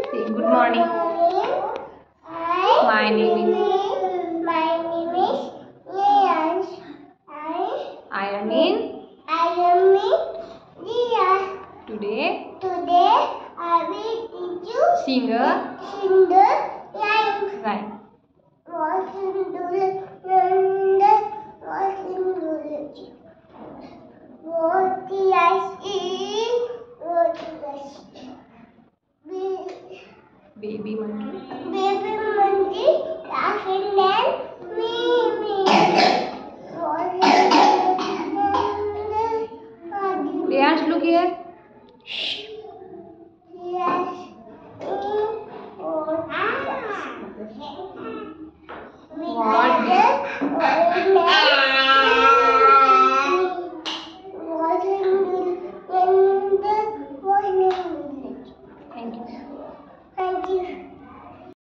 Say good morning. My name is Neeraj. I am in Neeraj. today I will teach you sing a rhyme. rhyme. What in the what the ice is, what the ice Baby monkey. baby monkey laughing at